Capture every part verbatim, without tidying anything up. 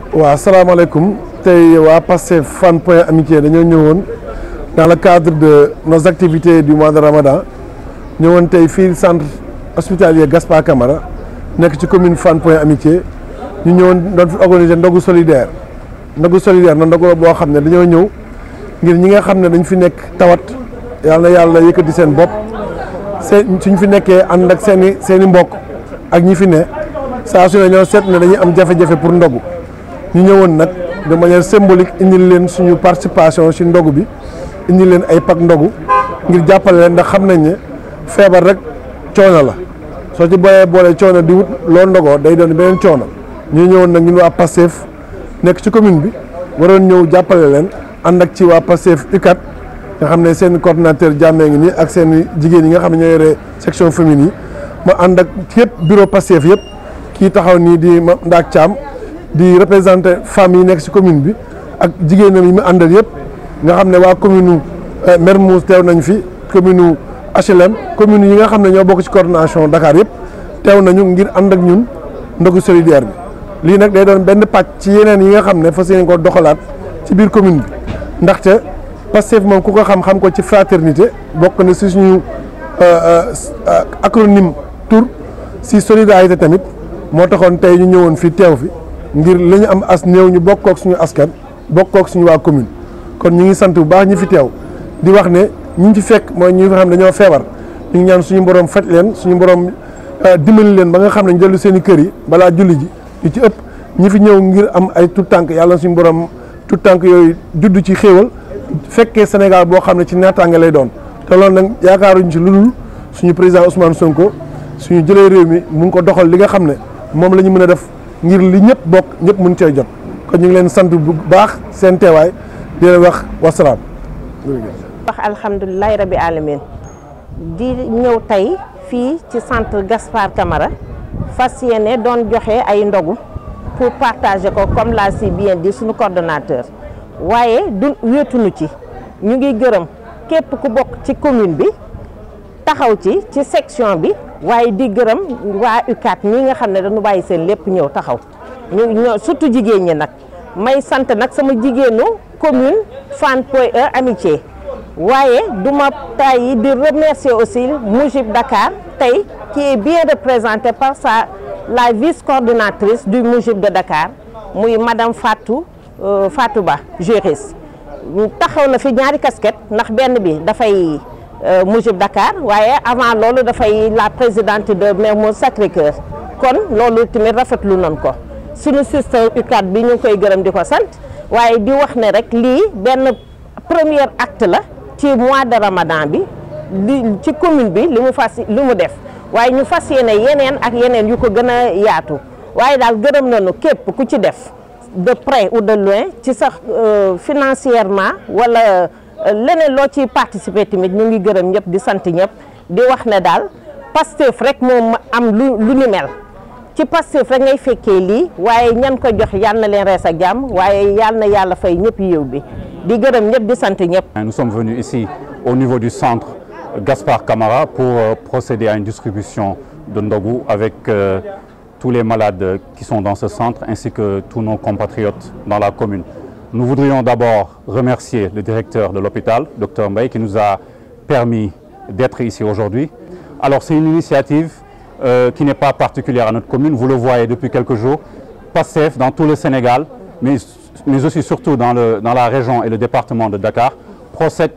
waaw asalaamaaleykum tey waa Pastef fann point amitié dañoo ñëwoon dans le cadre de nos activités du mois de Ramadan ñëwoon tey fii centre hospitalier Gaspar kamara nekk ci commune fann point amitié ñu ñëwoon doon fi organiser ndogu solidaire ndogu solidaire na ndogu boo xam ne dañoo ñëw ngir ñi nga xam ne dañ fi nekk tawat yàlla na yàlla yëkkati seen bopp seen suñ fi nekkee ànd ak seen i seen i mbokk ak ñi fi ne saa su ne ñoo seet ne dañuy am jafe-jafe pour ndogu ñu ñëwoon nag de manière symbolique indil leen suñu participation ci ndogu bi indil leen ay pak ndogu ngir jàppale leen ndax xam nañ ne feebar rek coono la soo ci boolee boolee coono di wut loo ndogoo day doon beneen coono ñu ñëwoon nag ñun waa Pastef nekk ci commune bi waroon ñëw jàppale leen ànd ak ci waa Pastef U C A D nga xam ne seen coordinateur jàmmee ngi nii ak seen jigéen yi nga xam ne ñoo yore section féminine yi ma ànd ak yëpp bureau Pastef yëpp kii taxaw nii di ma Ndaak Thiam di représenté femmes yi nekk ci commune bi ak jigéenam yi mu àndal yëpp nga xam ne waa commune Mermoz teew nañ fi commune H L M commune yi nga xam ne ñoo bokk ci coordination Dakar yëpp teew nañu ngir ànd ak ñun ndogu solidaire bi lii nag day doon benn pàcc ci yeneen yi nga xam ne fas yéene ko doxalaat ci biir commune bi ndaxte Pastef moom ku ko xam-xam ko ci fraternité bokk na si suñu acronyme tour si solidarité tamit moo taxoon tey ñu ñëwoon fi teew fi ngir li ñu am as néew ñu bokkook suñu askan bokkook suñu waa commune kon ñu ngi sant bu baax ñi fi teew di wax ne ñi ci fekk mooy ñi nga xam ne dañoo feebar ñu ngi ñaan suñu borom faj leen suñu borom dimbali leen ba nga xam ne ñu dellu seen i kër yi balaa julli ji ñu ci ëpp ñi fi ñëw ngir am ay tout tànk yàlla suñu borom tout tànk yooyu judd ci xéewal fekkee Sénégal boo xam ne ci naataange lay doon te loolu nag yaakaaruñ ci lu dul suñu président Ousmane Sonko suñu jëlee réew mi mu ngi ko doxal li nga xam ne moom la ñu mën a def ngir li ñëpp bokk ñëpp mën cee jot kon ñu ngi leen sant bu baax seen teewaay di leen wax wasalaam. wax alhamdulilah rabi alamin di ñëw tey fii ci centre Gaspar kamara fas yéene doon joxe ay ndogu pour partager ko comme l'a si bien dit suñu coordonnateur waaye du wéetuñu ci ñu ngi gërëm képp ku bokk ci commune bi taxaw ci ci section bi waaye di gërëm waa U C A D ñi nga xam ne dañu bàyyi seen lépp ñëw taxaw ñu ñoo surtout jigéen ñi nag may sant nag sama jigéenu commune fann point amitié waaye duma tàyyi di remercier aussi Moujib Dakar tey qui est bien représenté par sa la vice-coordinatrice du Moujib de Dakar muy madame Fatou euh, Fatou Ba juriste taxaw na fi ñaari casquette ndax benn bi dafay Moujib Dakar waaye avant loolu dafay la présidente de Mermoz Sacré-Cœur kon loolu tamit rafetlu nañ ko suñu sister U C A D bi ñu ngi koy gërëm di ko sant waaye di wax ne rek lii benn premier acte la ci mois de Ramadan bi li ci commune bi li mu fas li mu def waaye ñu fas yéene yeneen ak yeneen yu ko gën a yaatu waaye daal gërëm nañu képp ku ci def de près ou de loin ci sax financièrement wala leneen loo ci participer tamit ñu ngi gërëm ñëpp di sant ñëpp di wax ne daal Pastef rek moom am lu lu ni mel ci Pastef rek ngay fekkee lii waaye ñan ko jox yal na leen rees ak jàmm waaye yal na yàlla fay ñëpp yiw bi di gërëm ñëpp di sant ñëpp. Nous sommes venus ici au niveau du centre Gaspar kamara pour euh, procéder à une distribution de ndogou avec euh, tous les malades qui sont dans ce centre ainsi que tous nos compatriotes dans la commune. Nous voudrions d'abord remercier le directeur de l'hôpital, docteur Mbaye, qui nous a permis d'être ici aujourd'hui. Alors c'est une initiative euh, qui n'est pas particulière à notre commune, vous le voyez depuis quelques jours. Pastef dans tout le Sénégal, mais, mais aussi surtout dans, le, dans la région et le département de Dakar, procède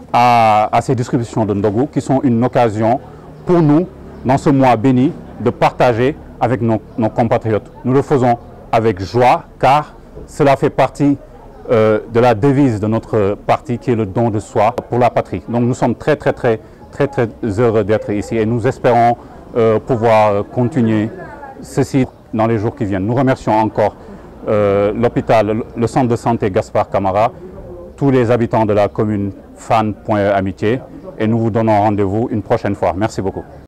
à, à ces distributions de ndogou qui sont une occasion pour nous, dans ce mois béni, de partager avec nos, nos compatriotes. Nous le faisons avec joie car cela fait partie Euh, de la devise de notre parti qui est le don de soi pour la patrie. Donc nous sommes très très très très très heureux d'être ici et nous espérons euh, pouvoir continuer ceci dans les jours qui viennent. Nous remercions encore euh, l'hôpital, le centre de santé Gaspar kamara, tous les habitants de la commune fann point amitié et nous vous donnons rendez-vous une prochaine fois. Merci beaucoup.